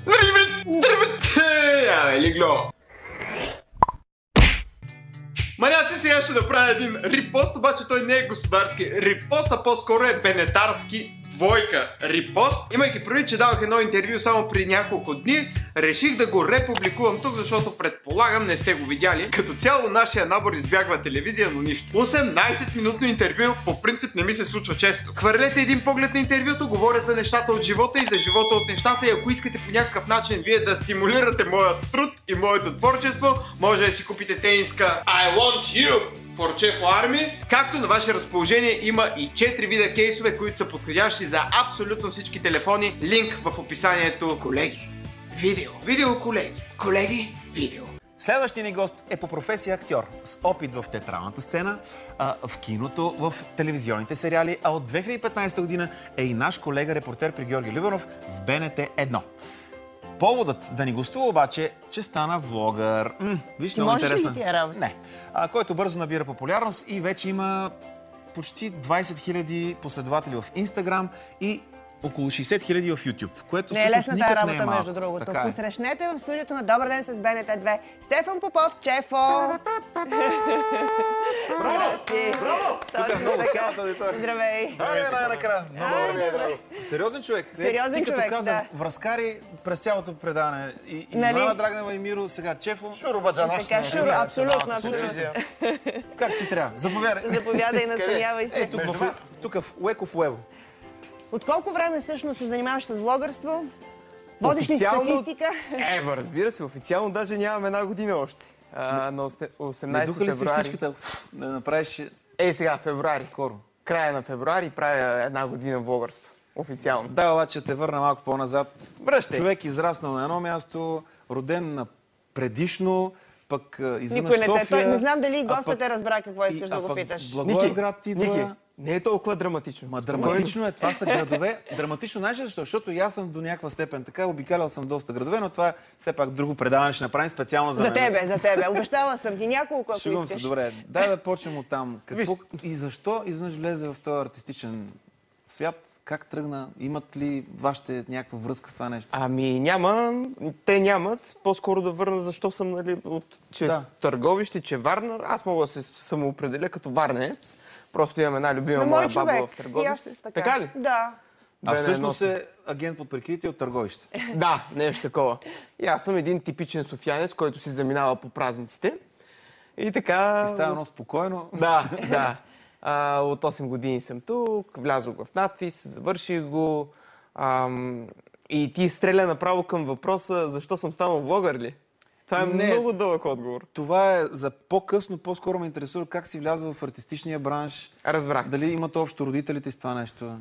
Лигло! Маняци, сега ще направя един рипост, обаче той не е господарски рипост, а по-скоро е бенетарски двойка рипост. Имайки предвид, че давах едно интервю само при няколко дни, реших да го републикувам тук, защото предполагам не сте го видяли. Като цяло нашия набор избягва телевизия, но нищо. 18-минутно интервю по принцип не ми се случва често. Хвърлете един поглед на интервюто, говоря за нещата от живота и за живота от нещата, и ако искате по някакъв начин вие да стимулирате моят труд и моето творчество, може да си купите тениска I Want You for Chefo Army. Както на ваше разположение има и 4 вида кейсове, които са подходящи за абсолютно всички телефони. Линк в описанието. Колеги, видео. Видео, колеги. Колеги, видео. Следващия ни гост е по професия актьор, с опит в театралната сцена, в киното, в телевизионните сериали, а от 2015 година е и наш колега репортер при Георги Любенов в БНТ 1. Поводът да ни гостува обаче, че стана влогър. Виж, много интересна. Можеш ли тия работа? Не. Който бързо набира популярност и вече има почти 20 000 последователи в Инстаграм и около 60 000 в YouTube, което не е лесна тая работа, не е между другото. Посрещнете в студиото на Добър ден с БНТ 2 Стефан Попов, Чефо! Браво! Браво! Тук е много цялата аудитория. Здравей! Най-накрая. Сериозен човек. Сериозен човек, като каза, връзкари през цялото предаване. И Ивана Драгнева и Миро, сега Чефо. Шуробаджанаш. Така, Шуро, абсолютно. Как си трябва? Заповядай. Заповядай, настанявай се. Тук в Уеков Уево. От колко време всъщност се занимаваш с влогърство? Водиш ли статистика? Разбира се, официално даже нямам една година още. На 18 не духа ли си февруари. щичката да направиш... Сега, февруари. Скоро. Края на февруари правя една година влогърство. Официално. Да, обаче те върна малко по-назад. Връщай. Човек израснал на едно място, роден на предишно, пък изведнъж София... Той не знам дали гостът те разбра какво искаш да го питаш. Благоевград идва... Не е толкова драматично. Драматично е, това са градове. Драматично, знаеш защо? Защото и аз съм до някаква степен така, обикалял съм доста градове, но това е все пак друго предаване ще направим специално за мен. За тебе. Обещала съм ти няколко, ако Шегувам искаш. се, добре. Дай да почнем от там. Какво и защо изведнъж влезе в този артистичен свят? Как тръгна? Имат ли вашите някаква връзка с това нещо? Няма. Те нямат. По-скоро да върна защо съм от Търговище, че Варна. Аз мога да се самоопределя като варненец. Просто имам една любима моя баба в Търговище. Така ли? Да. А всъщност е агент под прикритие от Търговище. Да, нещо такова. И аз съм един типичен софиянец, който си заминава по празниците. И така... И става едно спокойно. Да. От 8 години съм тук, влязох в надпис, завърших го. И ти стреля направо към въпроса, защо съм станал влогър ли? Това е много дълъг отговор. Това е за по-късно, по-скоро ме интересува как си вляза в артистичния бранш. Разбрах. Дали имат общо родителите с това нещо?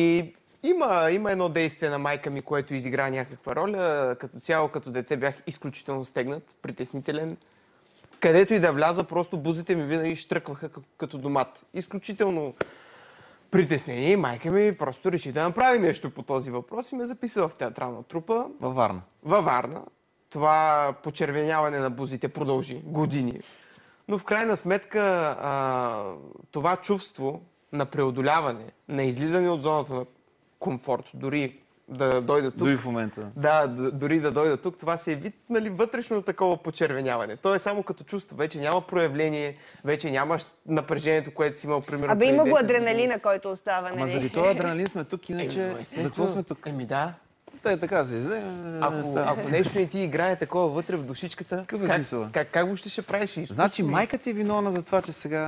Има едно действие на майка ми, което изигра някаква роля. Като цяло, като дете бях изключително стегнат, притеснителен. Където и да вляза, просто бузите ми винаги штръкваха като домат. Изключително притеснение. И майка ми просто реши да направи нещо по този въпрос и ме записа в театрална трупа. Във Варна. Във Варна. Това почервеняване на бузите продължи години. Но в крайна сметка това чувство на преодоляване, на излизане от зоната на комфорт, дори да дойда тук. Дори в момента. Да, дори да дойда тук, това си е вид вътрешно такова почервеняване. То е само като чувство. Вече няма проявление, вече нямаш напрежението, което си имал примерно. Има го адреналина, който остава. Ама заради този адреналин сме тук, иначе за какво сме тук? Да. Така се ако нещо не ти играе такова вътре в душичката, какъв е смисъл? Как въобще ще правиш изкуство? Значи майка ти е виновна за това, че сега...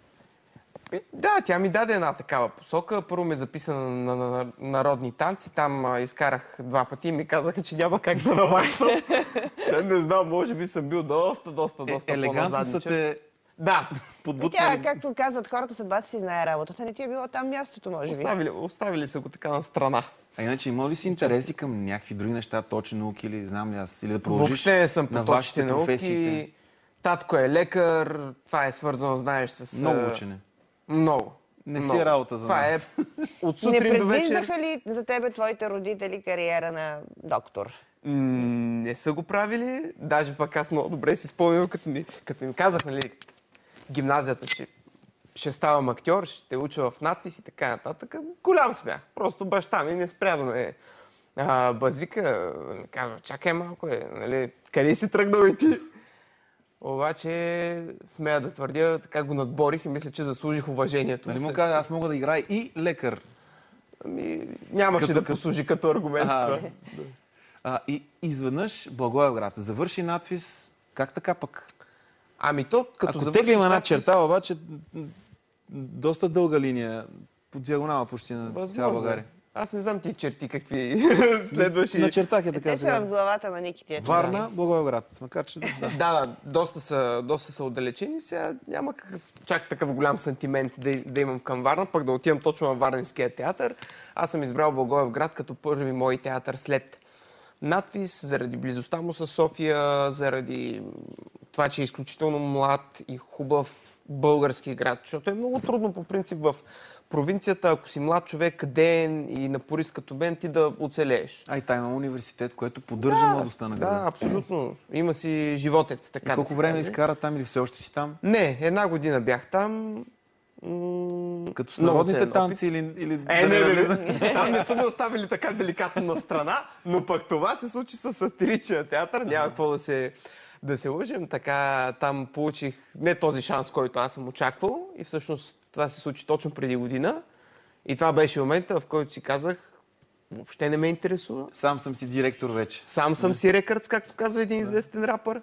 Да, тя ми даде една такава посока. Първо ме записа на народни танци. Там изкарах 2 пъти и ми казаха, че няма как да наваксам. Не знам, може би съм бил доста елегантно са те... Да, подбутвали. Тя, както казват хората, съдбата си знае работата. Не ти е било там мястото, може би. Оставили са го така на страна. А иначе има ли си интереси към някакви други неща, точни науки или знам ли аз, или да продължиш въобще съм на по вашите точните професиите? Татко е лекар, това е свързано, знаеш, с... Много учене. Много. Не си е работа за това нас. Е от сутрин до вечер. Не предвиждаха ли за тебе твоите родители кариера на доктор? Не са го правили. Даже пък аз много добре си спомням, като ми казах, нали, гимназията, че ще ставам актьор, ще уча в надпис и така нататък. Голям смях. Просто баща ми не спря да ме Базика казва, чакай малко, нали, къде си тръгнал и ти? Обаче, смея да твърдя, така го надборих и мисля, че заслужих уважението. Нали му каза, аз мога да играя и лекар. Нямаше да послужи като аргумент. И изведнъж Благоевград завърши надвис. Как така пък? То като ако теглим една черта, обаче доста дълга линия, по диагонала почти на цяла България. Аз не знам ти черти какви следваш и... Начертах е така Те са в главата на Ники тия. Варна, Благоевград. Макар че Да, доста са отдалечени. Сега няма чак такъв голям сантимент да имам към Варна, пък да отивам точно във Варненския театър. Аз съм избрал Благоевград като първи мой театър след надвис, заради близостта му с София, заради това, че е изключително млад и хубав български град, защото е много трудно по принцип в провинцията, ако си млад човек, ден и напорист като мен, ти да оцелееш. и там има университет, което поддържа младостта на града. Да, абсолютно. Има си животец, така. И колко време изкара там или все още си там? Не, 1 година бях там. Като с народните танци или... Не. Там не са ме оставили така деликатно на страна, но пък това се случи с сатиричния театър. Няма какво да се лъжим. Така там получих не този шанс, който аз съм очаквал. И всъщност това се случи точно преди година. И това беше момента, в който си казах, въобще не ме интересува. Сам съм си директор вече. Сам съм си рекърдс, както казва един известен рапър.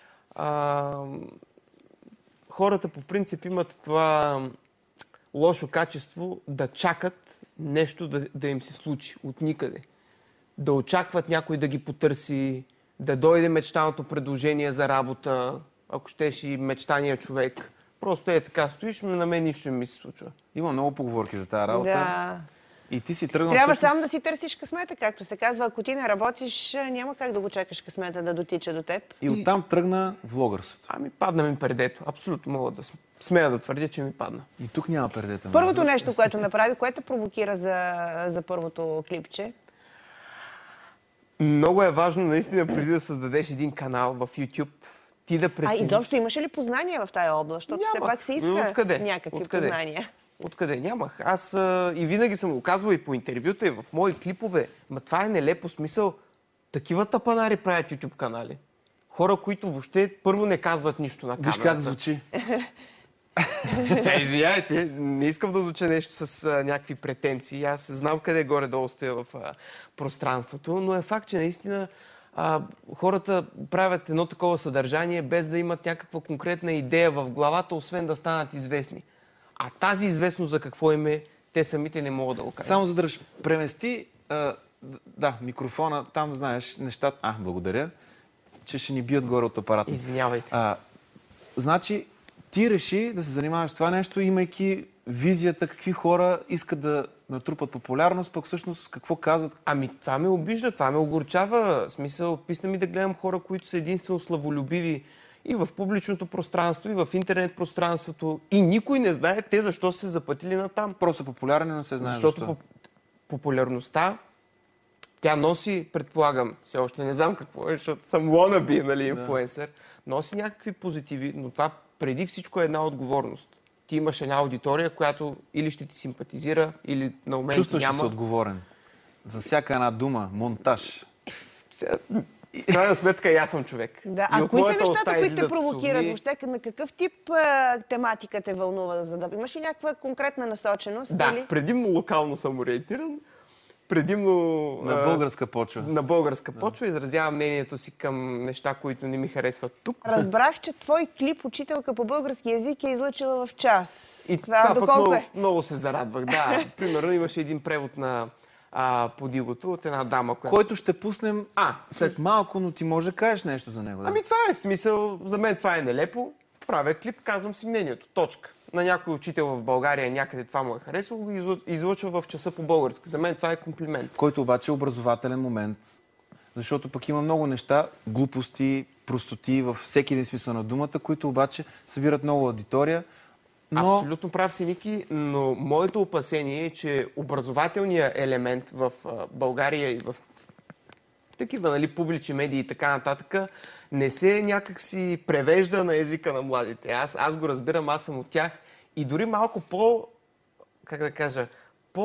Хората по принцип имат това лошо качество да чакат нещо да им се случи от никъде. Да очакват някой да ги потърси, да дойде мечтаното предложение за работа, ако щеш и мечтания човек. Просто така стоиш, но на мен нищо не ми се случва. Има много поговорки за тази работа. Да. И ти си тръгнал Трябва сам да си търсиш късмета, както се казва. Ако ти не работиш, няма как да го чакаш късмета да дотича до теб. И оттам тръгна влогърството. Падна ми пердето. Абсолютно мога да смея да твърдя, че ми падна. И тук няма пердета. Първото нещо, което направи, което провокира за първото клипче? Много е важно наистина преди да създадеш един канал в YouTube, ти да прецениш... Изобщо имаше ли познания в тая област? Защото все пак се иска някакви познания. Откъде? Нямах. Аз и винаги съм го казвал и по интервюта, и в мои клипове. Това е нелепо смисъл. Такива тапанари правят YouTube канали. Хора, които въобще първо не казват нищо на камерата. Виж как звучи. Извинявайте, не искам да звуча нещо с някакви претенции. Аз знам къде горе-долу стоя в пространството, но е факт, че наистина хората правят едно такова съдържание, без да имат някаква конкретна идея в главата, освен да станат известни. А тази известност за какво им е, те самите не могат да го кажат. Само за да премести микрофона, там знаеш нещата. Благодаря, че ще ни бият горе от апарата. Извинявайте. Значи, ти реши да се занимаваш с това нещо, имайки визията какви хора искат да натрупат популярност, пък всъщност какво казват? Това ме обижда, това ме огорчава. Смисъл, писна ми да гледам хора, които са единствено славолюбиви и в публичното пространство, и в интернет пространството. И никой не знае те защо са се запътили натам. Просто популярни, но не се знае защо. Защото популярността, тя носи, предполагам, все още не знам какво е, защото съм wannabe, нали, инфлуенсър, носи някакви позитиви, но това преди всичко е една отговорност. Ти имаш една аудитория, която или ще ти симпатизира, или на момент чувстваш няма. Чувстваш се отговорен. За всяка една дума, монтаж. В крайна сметка и аз съм човек. Да. А кои са нещата, които те провокират? Въобще на какъв тип тематика те вълнува? Имаш ли някаква конкретна насоченост? Да, или? предимно локално съм ориентиран. Предимно на българска почва. На българска почва изразявам мнението си към неща, които не ми харесват тук. Разбрах, че твой клип "Учителка по български език" е излъчила в час. И това доколко е? Много се зарадвах. Да, примерно имаше един превод на Подигото от една дама, който ще пуснем след малко, но ти може да кажеш нещо за него. Да? Това е в смисъл. За мен това е нелепо. Правя клип, казвам си мнението. Точка. На някой учител в България някъде това му е харесало, го излъчва в часа по български. За мен това е комплимент. Който обаче е образователен момент. Защото пък има много неща, глупости, простоти във всеки един смисъл на думата, които обаче събират много аудитория. Но... Абсолютно прав си, Ники, но моето опасение е, че образователният елемент в България и в такива, нали, публични медии и така нататък не се някак си превежда на езика на младите. Аз го разбирам, аз съм от тях и дори малко по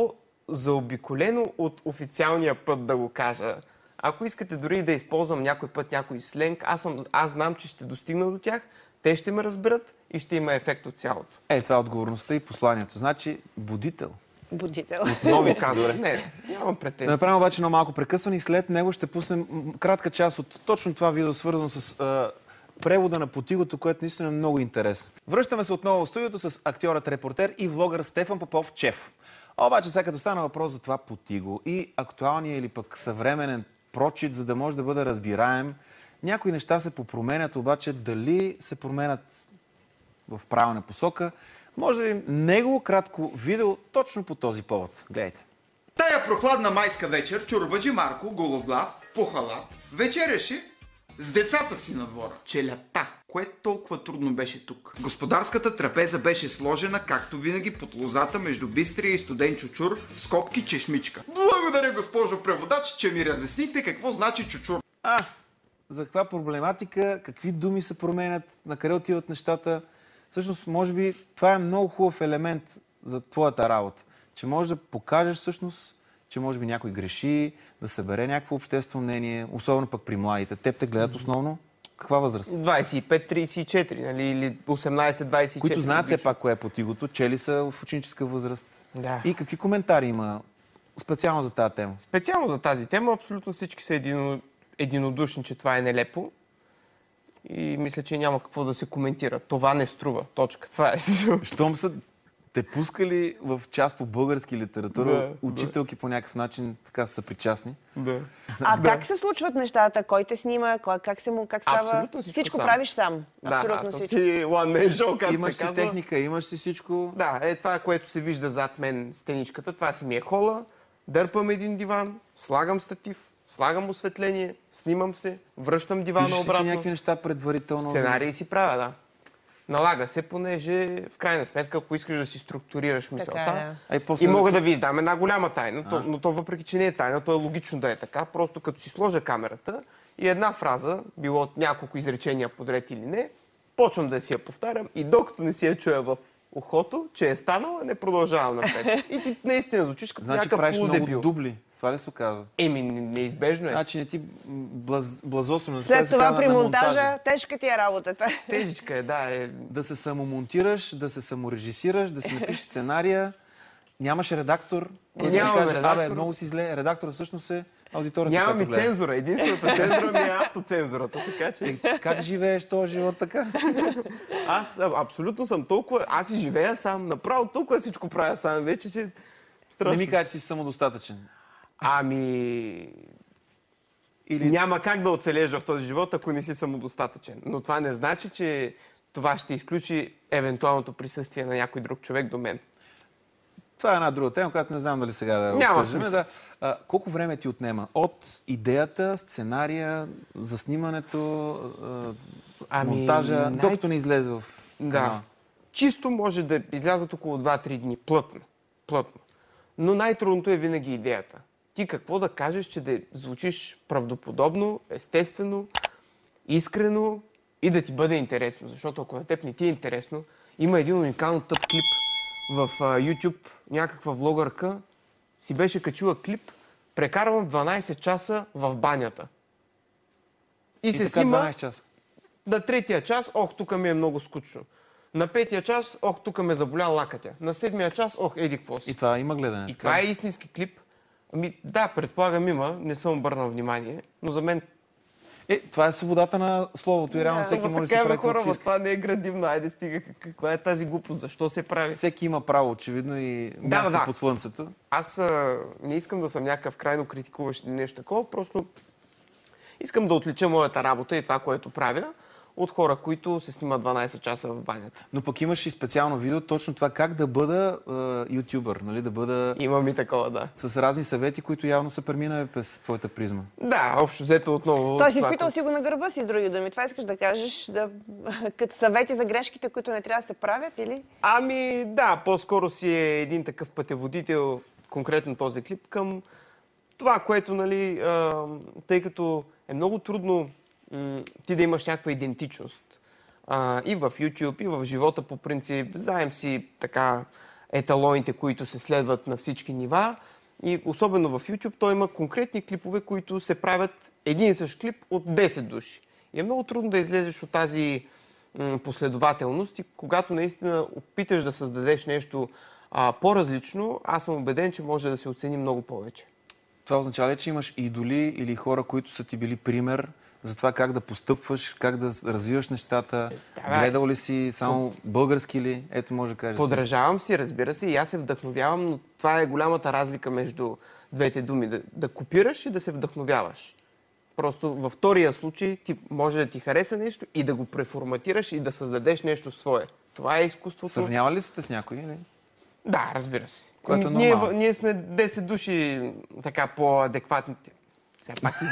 заобиколено от официалния път, да го кажа. Ако искате дори да използвам някой път някой сленг, аз знам, че ще достигна до тях, те ще ме разберат и ще има ефект от цялото. Това е отговорността и посланието. Значи, будител. Будител. Отново казвам. Не, нямам претенции. Да направим обаче едно малко прекъсване и след него ще пуснем кратка част от точно това видео, свързано с превода на Потигото, което наистина е много интересно. Връщаме се отново в студиото с актьорът, репортер и влогър Стефан Попов Чеф. Обаче сега като стана въпрос за това Потиго и актуалния или пък съвременен прочит, за да може да бъде разбираем, някои неща се попроменят, обаче дали се променят в правилна посока, може да видим негово кратко видео точно по този повод. Гледайте. Тая прохладна майска вечер чорбаджи Марко, гологлав, пухала, вечеряше с децата си на двора. Челята, което толкова трудно беше тук. Господарската трапеза беше сложена, както винаги, под лозата между Бистрия и студен чучур, скобки чешмичка. Благодаря, госпожо преводач, че ми разяснихте какво значи чучур. За каква проблематика, какви думи се променят, на къде отиват нещата. Всъщност, може би, това е много хубав елемент за твоята работа. Че можеш да покажеш всъщност, че може би някой греши, да събере някакво обществено мнение, особено пък при младите. Теб те гледат основно каква възраст? 25-34, нали, или 18-24. Които знаят все пак кое е Потигото, чели са в ученическа възраст. Да. И какви коментари има специално за тази тема? Специално за тази тема абсолютно всички са единодушни, че това е нелепо. И мисля, че няма какво да се коментира. Това не струва. Точка. Това е. Щом са те пускали в част по български литература, учителки по някакъв начин така са причастни? Да. Как се случват нещата? Кой те снима? Как става? Абсолютно всичко сам. правиш сам. Да, абсолютно аз съм всичко. си one man show, както Имаш се си казва. техника, имаш си всичко. Да, това, което се вижда зад мен стеничката, това си ми е хола. Дърпам един диван, слагам статив, слагам осветление, снимам се, връщам дивана Пишеш обратно. си някакви неща предварително. Сценарии си правя, да. Налага се, понеже в крайна сметка, ако искаш да си структурираш мисълта, и мога да ви издам една голяма тайна, но то въпреки, че не е тайна, то е логично да е така. Просто като си сложа камерата и една фраза, било от няколко изречения подред или не, почвам да си я повтарям и докато не си я чуя в ухото, че е станала, не продължавам напред. И ти наистина звучиш като някакъв полудебил. Значи правиш много дубли. Това ли се оказва? Неизбежно е. Значи не ти блазосвено. След това при монтажа тежка ти е работата. Тежичка е, да. Да се самомонтираш, да се саморежисираш, да си напишеш сценария. Нямаш редактор. Нямаме редактор. Много си зле. Редактор всъщност е аудиторията. Нямам и цензура. Единствената цензура ми е автоцензурата. Така че... Как живееш този живот така? Аз абсолютно съм толкова... Аз и живея сам. Направо толкова всичко правя сам вече, че... Не ми кажа, че си самодостатъчен. Или няма как да оцелеш в този живот, ако не си самодостатъчен. Но това не значи, че това ще изключи евентуалното присъствие на някой друг човек до мен. Това е една друга тема, която не знам дали сега да обсъждаме. Колко време ти отнема? От идеята, сценария, заснимането, монтажа, докато не излезе в канала? Да. Чисто може да излязат около 2-3 дни. Плътно. Но най-трудното е винаги идеята. Ти какво да кажеш, че да звучиш правдоподобно, естествено, искрено и да ти бъде интересно. Защото ако на теб не ти е интересно, има един уникално тъп клип в YouTube, някаква влогърка си беше качила клип, прекарвам 12 часа в банята. И се снима 12 часа. На третия час, тук ми е много скучно. На петия час, тук ме заболя лакътя. На седмия час, еди какво си. И това има гледане. И това е истински клип. Да, предполагам има, не съм обърнал внимание, но за мен... Това е свободата на словото и реално всеки може да си прави каквото си иска. Това не е градивно, айде стига. Каква е тази глупост? Защо се прави? Всеки има право, очевидно, и място под слънцето. Аз не искам да съм някакъв крайно критикуващ или нещо такова, просто искам да отлича моята работа и това, което правя, от хора, които се снимат 12 часа в банята. Но пък имаш и специално видео, точно това как да бъда ютубър, нали? Да бъда... Имам и такова, да. С разни съвети, които явно са преминали през твоята призма. Да, общо взето отново... Той си изпитал си го на гърба си, с други думи. Това искаш да кажеш, като съвети за грешките, които не трябва да се правят, или? Да, по-скоро си е един такъв пътеводител, конкретно този клип, към това, което, нали, тъй като е много трудно ти да имаш някаква идентичност. И в YouTube, и в живота по принцип. Знаем си така еталоните, които се следват на всички нива. И особено в YouTube той има конкретни клипове, които се правят един и същ клип от 10 души. И е много трудно да излезеш от тази последователност и когато наистина опиташ да създадеш нещо по-различно, аз съм убеден, че може да се оцени много повече. Това означава ли, че имаш идоли или хора, които са ти били пример за това как да постъпваш, как да развиваш нещата? Гледал ли си само български ли? Ето може да кажеш. Подражавам си, разбира се, и аз се вдъхновявам, но това е голямата разлика между двете думи. Да копираш и да се вдъхновяваш. Просто във втория случай ти може да ти хареса нещо и да го преформатираш и да създадеш нещо свое. Това е изкуството. Сравнява ли сте с някой? Или? Да, разбира се. Което е ние сме 10 души така по-адекватните. Сега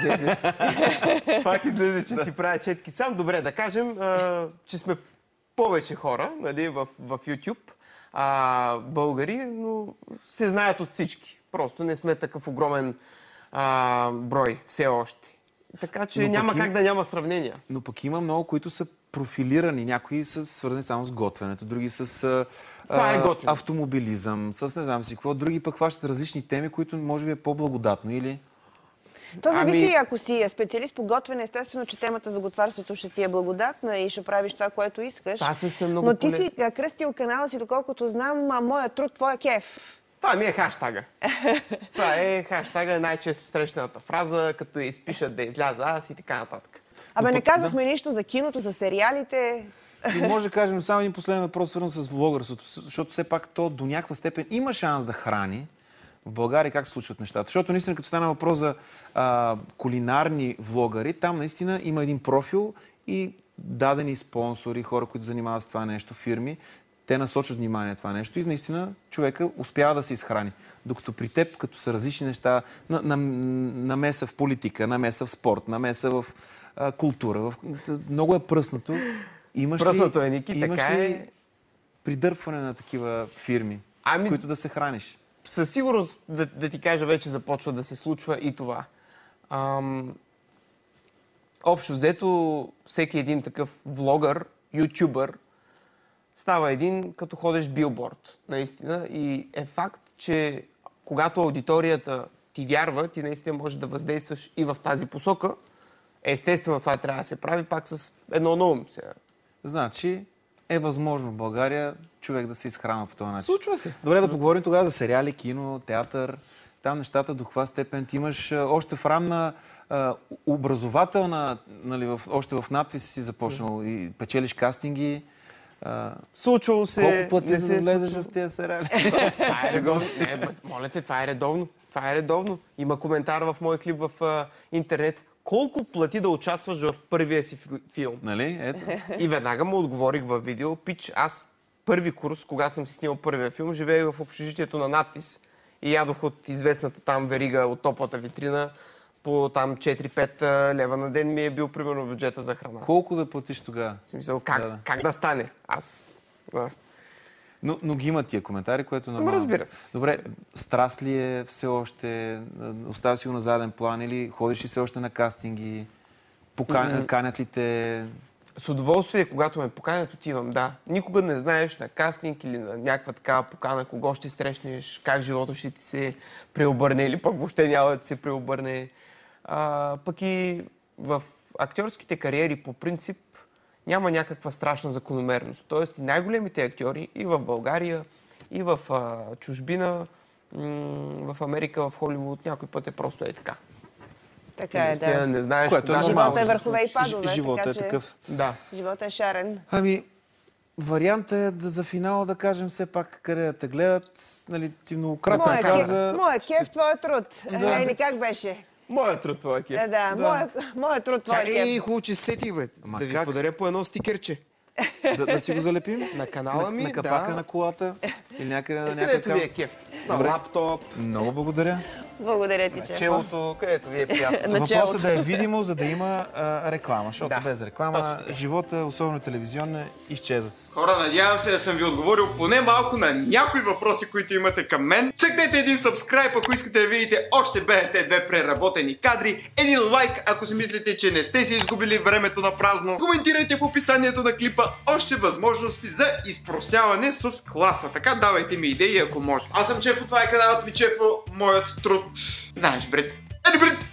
пак излезе, че си правя четки сам. Добре, да кажем, че сме повече хора, нали, в YouTube, българи, но се знаят от всички. Просто не сме такъв огромен брой все още. Така че няма как да няма сравнения. Но пък има много, които са профилирани. Някои са свързани само с готвенето, други с автомобилизъм, с не знам си какво. Други пък хващат различни теми, които може би е по-благодатно, или? То зависи, ако си специалист по готвене, естествено, че темата за готварството ще ти е благодатна и ще правиш това, което искаш. Това също е много Но ти си кръстил канала си, доколкото знам, моя труд, твоя кеф. Това ми е хаштага. Това е хаштага, най-често срещаната фраза, като я изпишат да изляза аз и така нататък. Абе, не казахме нищо за киното, за сериалите. И може да кажем само един последен въпрос, свързан с влогърството, защото все пак то до някаква степен има шанс да храни. В България как се случват нещата? Защото наистина, като стана въпрос за кулинарни влогари, там наистина има един профил и дадени спонсори, хора, които занимават с това нещо, фирми, те насочат внимание на това нещо и наистина човека успява да се изхрани. Докато при теб, като са различни неща, намеса в политика, намеса в спорт, намеса в култура, много е пръснато. Пръснато е, Ники, така ли придърпване на такива фирми, с които да се храниш? Със сигурност, да ти кажа, вече започва да се случва и това. Общо взето, всеки един такъв влогър, ютубър, става един, като ходиш билборд, наистина. И е факт, че когато аудиторията ти вярва, ти наистина можеш да въздействаш и в тази посока. Естествено, това трябва да се прави пак с едно на ум. Значи е възможно в България човек да се изхранва по този начин. Случва се. Добре, да поговорим тогава за сериали, кино, театър. Там нещата до каква степен ти имаш още в ранна образователна, нали, още в надпис си започнал и печелиш кастинги. Случвало се. Колко плати за да влезеш в тези сериали? Това е редовно. Моля те, това е редовно. Това е редовно. Има коментар в мой клип в интернет. Колко плати да участваш в първия си филм? Нали? Ето. И веднага му отговорих във видео. Пич, аз първи курс, когато съм си снимал първия филм, живеех в общежитието на надпис и ядох от известната там верига от топлата витрина по там 4-5 лева на ден ми е бил примерно бюджета за храна. Колко да платиш тогава? Мисля, как да стане? Аз... Да. Но ги има тия коментари, което нормално. Разбира се. Добре, страст ли е все още? Оставя си го на заден план или ходиш ли все още на кастинги? Канят ли те? С удоволствие, когато ме поканят, отивам, да. Никога не знаеш на кастинг или на някаква такава покана, кого ще срещнеш, как живота ще ти се преобърне или пък въобще няма да се преобърне. Пък и в актьорските кариери по принцип няма някаква страшна закономерност. Тоест най-големите актьори и в България, и в чужбина, в Америка, в Холивуд, някой път е просто така. Така е, да. Не знаеш което кога... Живота е върхове и падове. Живота така, е такъв. Да. Живота е шарен. Ами, вариантът е за финала да кажем все пак къде да те гледат. Нали, ти многократно каза... Моя кеф, твоя труд. Да. Или как беше? Моя труд, твоя кеф. Моя труд, твоя кеф. Чакай, хубаво, че сетих, бе. Да ви подаря по едно стикерче. Да си го залепим? На канала ми, на капака на колата или някъде на някакъв... Където ви е кеф. На лаптоп. Много благодаря. Благодаря ти, На Чефо. челото, където ви е приятно. Въпросът да е видимо, за да има реклама, защото без реклама живота, особено телевизионна, изчезва. Хора, надявам се да съм ви отговорил поне малко на някои въпроси, които имате към мен. Цъкнете един subscribe, ако искате да видите още БНТ2 преработени кадри. Един лайк, ако си мислите, че не сте си изгубили времето на празно. Коментирайте в описанието на клипа още възможности за изпростяване с класа. Така давайте ми идеи, ако може. Аз съм Чефо, това е каналът ми Чефо, моят труд. Знаеш, бред. Ели, бред!